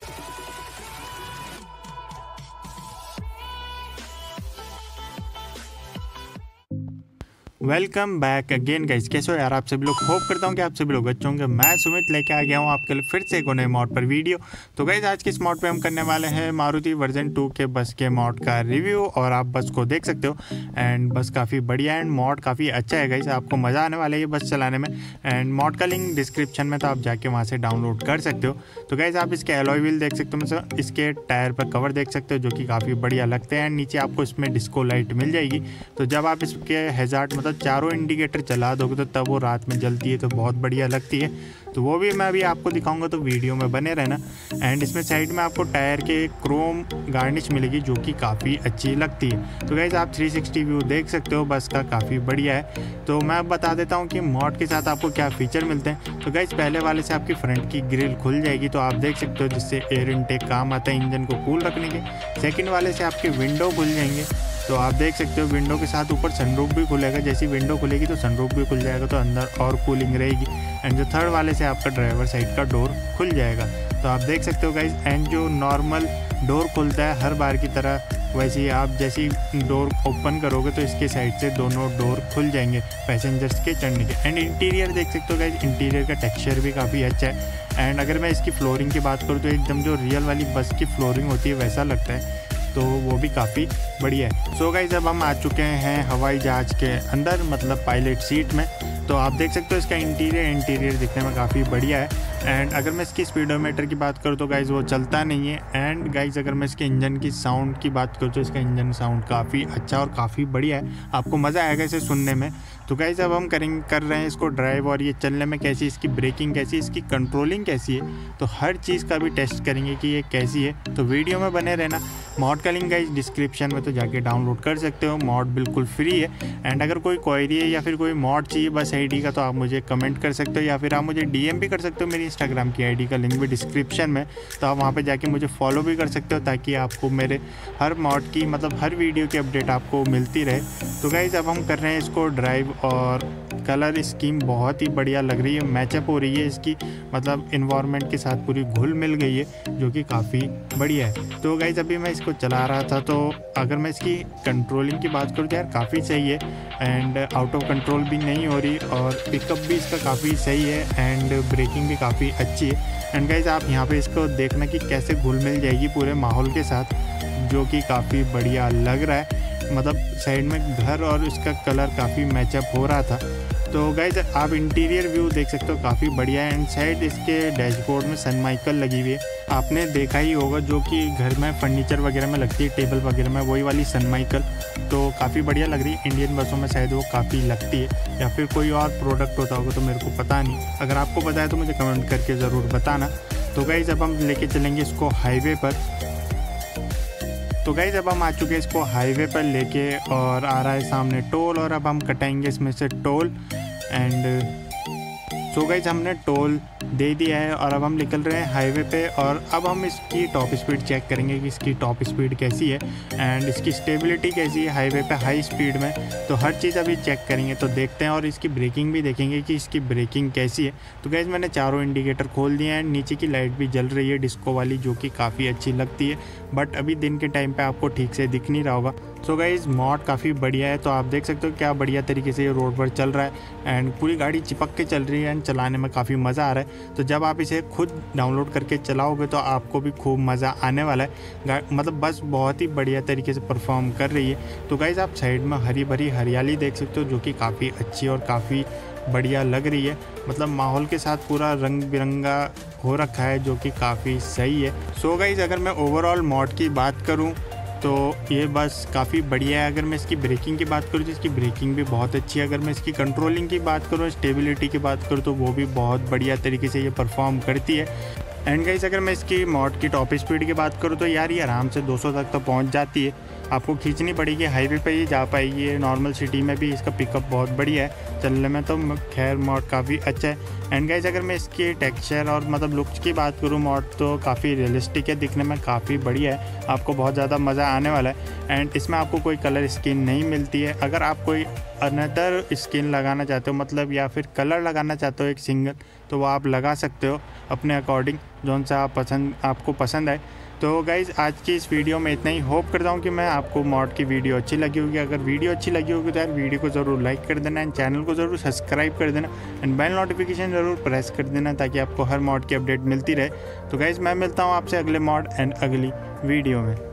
Welcome back again guys. कैसे हो यार आप सभी लोग? होप करता हूँ कि आप सभी लोग अच्छे होंगे। मैं सुमित लेके आ गया हूँ आपके लिए फिर से एक नए मॉड पर वीडियो। तो गाइस आज के इस मॉड पे हम करने वाले हैं मारुति वर्जन 2 के बस के मॉड का रिव्यू, और आप बस को देख सकते हो। एंड बस काफ़ी बढ़िया एंड मॉड काफ़ी अच्छा है गाइस, आपको मज़ा आने वाला है ये बस चलाने में। एंड मॉड का लिंक डिस्क्रिप्शन में, तो आप जाके वहाँ से डाउनलोड कर सकते हो। तो गाइस आप इसके एलॉय व्हील देख सकते हो, मतलब इसके टायर पर कवर देख सकते हो जो कि काफ़ी बढ़िया लगते हैं। एंड नीचे आपको इसमें डिस्को लाइट मिल जाएगी, तो जब आप इसके हैजार्ड मतलब चारों इंडिकेटर चला दोगे तो तब वो रात में जलती है, तो बहुत बढ़िया लगती है। तो वो भी मैं अभी आपको दिखाऊंगा, तो वीडियो में बने रहना। एंड इसमें साइड में आपको टायर के क्रोम गार्निश मिलेगी जो कि काफ़ी अच्छी लगती है। तो गाइस आप 360 व्यू देख सकते हो बस का, काफ़ी बढ़िया है। तो मैं अब बता देता हूँ कि मॉड के साथ आपको क्या फीचर मिलते हैं। तो गाइस पहले वाले से आपकी फ्रंट की ग्रिल खुल जाएगी, तो आप देख सकते हो, जिससे एयर इनटेक काम आता है इंजन को कूल रखने के। सेकेंड वाले से आपके विंडो खुल जाएंगे, तो आप देख सकते हो विंडो के साथ ऊपर सनरूफ भी खुलेगा। जैसी विंडो खुलेगी तो सनरूफ भी खुल जाएगा, तो अंदर और कूलिंग रहेगी। एंड जो थर्ड वाले से आपका ड्राइवर साइड का डोर खुल जाएगा, तो आप देख सकते हो गाइज। एंड जो नॉर्मल डोर खुलता है हर बार की तरह, वैसे ही आप जैसी डोर ओपन करोगे तो इसके साइड से दोनों डोर खुल जाएंगे पैसेंजर्स के चढ़ने के। एंड इंटीरियर देख सकते हो गाइज, इंटीरियर का टेक्सचर भी काफ़ी अच्छा है। एंड अगर मैं इसकी फ्लोरिंग की बात करूँ तो एकदम जो रियल वाली बस की फ्लोरिंग होती है वैसा लगता है, तो वो भी काफ़ी बढ़िया है। सो गाइस अब हम आ चुके हैं हवाई जहाज़ के अंदर, मतलब पायलट सीट में। तो आप देख सकते हो इसका इंटीरियर दिखने में काफ़ी बढ़िया है। एंड अगर मैं इसकी स्पीडोमीटर की बात करूँ तो गाइज़ वो चलता नहीं है। एंड गाइज़ अगर मैं इसके इंजन की साउंड की बात करूँ तो इसका इंजन साउंड काफ़ी अच्छा और काफ़ी बढ़िया है, आपको मज़ा आएगा इसे सुनने में। तो गाइज़ अब हम कर रहे हैं इसको ड्राइव, और ये चलने में कैसी, इसकी ब्रेकिंग कैसी, इसकी कंट्रोलिंग कैसी है, तो हर चीज़ का भी टेस्ट करेंगे कि ये कैसी है। तो वीडियो में बने रहना। मॉड का लिंक गाइज डिस्क्रिप्शन में, तो जाके डाउनलोड कर सकते हो। मॉड बिल्कुल फ्री है। एंड अगर कोई क्वेरी है या फिर कोई मॉड चाहिए बस आईडी का, तो आप मुझे कमेंट कर सकते हो, या फिर आप मुझे डीएम भी कर सकते हो। मेरी इंस्टाग्राम की आईडी का लिंक भी डिस्क्रिप्शन में, तो आप वहाँ पे जाके मुझे फॉलो भी कर सकते हो, ताकि आपको मेरे हर मॉड की मतलब हर वीडियो की अपडेट आपको मिलती रहे। तो गाइज अब हम कर रहे हैं इसको ड्राइव, और कलर स्कीम बहुत ही बढ़िया लग रही है, मैचअप हो रही है इसकी, मतलब इन्वायरमेंट के साथ पूरी घुल मिल गई है, जो कि काफ़ी बढ़िया है। तो गाइज अभी मैं इसको चला रहा था, तो अगर मैं इसकी कंट्रोलिंग की बात करूँ तो यार काफ़ी सही है। एंड आउट ऑफ कंट्रोल भी नहीं हो रही, और पिकअप भी इसका काफ़ी सही है, एंड ब्रेकिंग भी काफ़ी अच्छी है। एंड गाइज आप यहाँ पे इसको देखना कि कैसे घुल मिल जाएगी पूरे माहौल के साथ, जो कि काफ़ी बढ़िया लग रहा है। मतलब साइड में घर और इसका कलर काफ़ी मैचअप हो रहा था। तो गाइज आप इंटीरियर व्यू देख सकते हो, काफ़ी बढ़िया है। एंड साइड इसके डैशबोर्ड में सनमाइकल लगी हुई है, आपने देखा ही होगा, जो कि घर में फर्नीचर वगैरह में लगती है, टेबल वगैरह में, वही वाली सनमाइकल। तो काफ़ी बढ़िया लग रही है। इंडियन बसों में शायद वो काफ़ी लगती है, या फिर कोई और प्रोडक्ट होता होगा, तो मेरे को पता नहीं। अगर आपको पता है तो मुझे कमेंट करके ज़रूर बताना। तो गाइज अब हम लेके चलेंगे इसको हाईवे पर। तो गाइज अब हम आ चुके हैं इसको हाईवे पर लेके, और आ रहा है सामने टोल, और अब हम कटाएंगे इसमें से टोल। एंड सो गाइज हमने टोल दे दिया है, और अब हम निकल रहे हैं हाईवे पे। और अब हम इसकी टॉप स्पीड चेक करेंगे कि इसकी टॉप स्पीड कैसी है, एंड इसकी स्टेबिलिटी कैसी है हाईवे पे हाई स्पीड में। तो हर चीज़ अभी चेक करेंगे, तो देखते हैं। और इसकी ब्रेकिंग भी देखेंगे कि इसकी ब्रेकिंग कैसी है। तो गाइज मैंने चारों इंडिकेटर खोल दिए हैं, नीचे की लाइट भी जल रही है डिस्को वाली, जो कि काफ़ी अच्छी लगती है, बट अभी दिन के टाइम पे आपको ठीक से दिख नहीं रहा होगा। सो गाइज मॉड काफ़ी बढ़िया है, तो आप देख सकते हो क्या बढ़िया तरीके से ये रोड पर चल रहा है। एंड पूरी गाड़ी चिपक के चल रही है, एंड चलाने में काफ़ी मज़ा आ रहा है। तो जब आप इसे खुद डाउनलोड करके चलाओगे तो आपको भी खूब मज़ा आने वाला है। मतलब बस बहुत ही बढ़िया तरीके से परफॉर्म कर रही है। तो गाइज आप साइड में हरी भरी हरियाली देख सकते हो, जो कि काफ़ी अच्छी और काफ़ी बढ़िया लग रही है। मतलब माहौल के साथ पूरा रंग बिरंगा हो रखा है, जो कि काफ़ी सही है। सो गाइज अगर मैं ओवरऑल मॉड की बात करूँ तो ये बस काफ़ी बढ़िया है। अगर मैं इसकी ब्रेकिंग की बात करूँ तो इसकी ब्रेकिंग भी बहुत अच्छी है। अगर मैं इसकी कंट्रोलिंग की बात करूँ, स्टेबिलिटी की बात करूँ, तो वो भी बहुत बढ़िया तरीके से ये परफॉर्म करती है। एंड गाइस अगर मैं इसकी मॉड की टॉप स्पीड की बात करूँ तो यार ये आराम से 200 तक तो पहुँच जाती है। आपको खींचनी पड़ेगी, हाईवे पे ही जा पाएगी। नॉर्मल सिटी में भी इसका पिकअप बहुत बढ़िया है, चलने में तो खैर मॉड काफ़ी अच्छा है। एंड गाइस अगर मैं इसके टेक्सचर और मतलब लुक्स की बात करूँ, मॉड तो काफ़ी रियलिस्टिक है, दिखने में काफ़ी बढ़िया है, आपको बहुत ज़्यादा मज़ा आने वाला है। एंड इसमें आपको कोई कलर स्किन नहीं मिलती है। अगर आप कोई अनदर स्किन लगाना चाहते हो मतलब या फिर कलर लगाना चाहते हो एक सिंगल, तो वो आप लगा सकते हो अपने अकॉर्डिंग, जौन सा आपको पसंद आए। तो गाइज़ आज की इस वीडियो में इतना ही। होप करता हूँ कि मैं आपको मॉड की वीडियो अच्छी लगी होगी। अगर वीडियो अच्छी लगी होगी तो यार वीडियो को ज़रूर लाइक कर देना एंड चैनल को ज़रूर सब्सक्राइब कर देना एंड बेल नोटिफिकेशन ज़रूर प्रेस कर देना ताकि आपको हर मॉड की अपडेट मिलती रहे। तो गाइज़ मैं मिलता हूँ आपसे अगले मॉड एंड अगली वीडियो में।